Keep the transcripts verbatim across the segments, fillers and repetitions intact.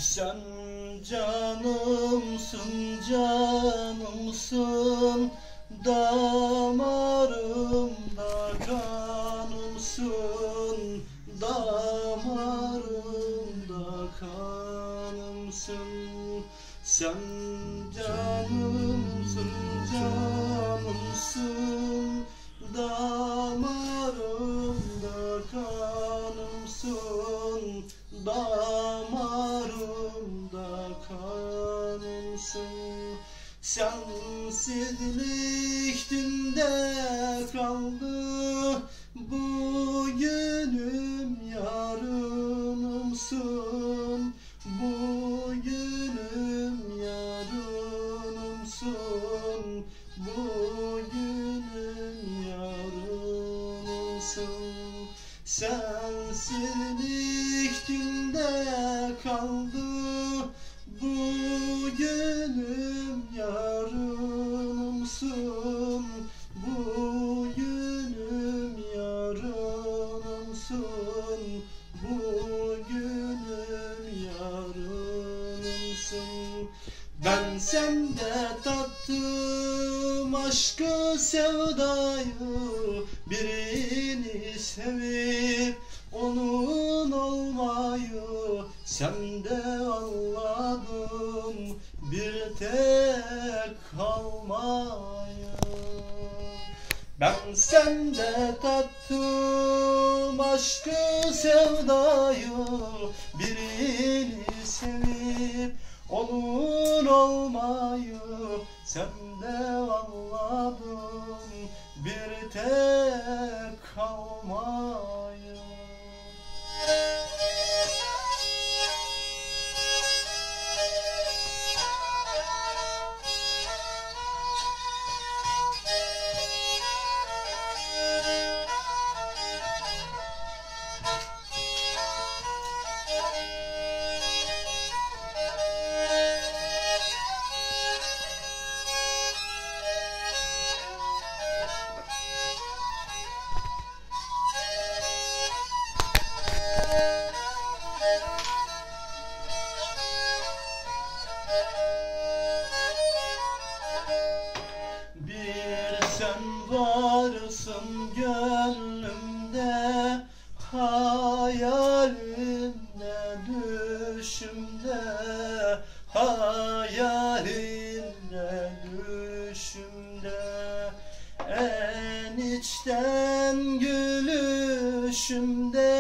Sen canımsın, canımsın, damarımda kanımsın, damarımda kanımsın. Sen canımsın, canımsın, damarımda kanımsın, damarımda kanımsın. Sensizlik dünde kaldı, bugünüm yarınımsın, bugünüm yarınımsın, bugünüm yarınımsın. Sensizlik dünde kaldı, bugünüm yarınımsın, bugünüm yarınımsın, bugünüm yarınımsın. Ben sende tattım aşkı sevdayı, birini sevip onun olmayı sende anladım, bir tek kalmayı. Ben sende tattım aşkı sevdayı, birini sevip onun olmayı sende anladım, bir tek kalmayı. Bir sen varsın gönlümde, hayalimde, düşümde, hayalimde, düşümde. En içten gülüşümde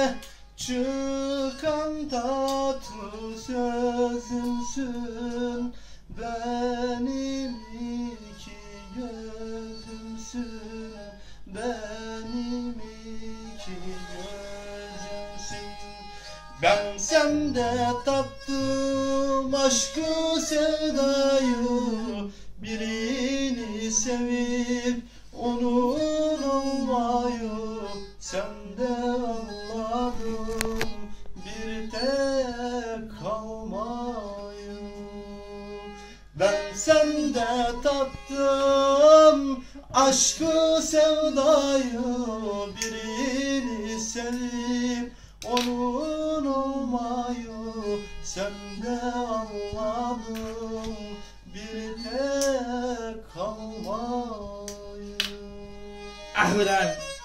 çıkan tatlı sözümsün, benim iki gözümsün, benim iki gözümsün. Ben sende tattım aşkı sevdayı, birini sevip onun olmayı sende anladım, bir tek kalmayı. Ben sende tattım aşkı sevdayı, birini sevip onun olmayı sende anladım, bir tek kalmayı. Ah ulan!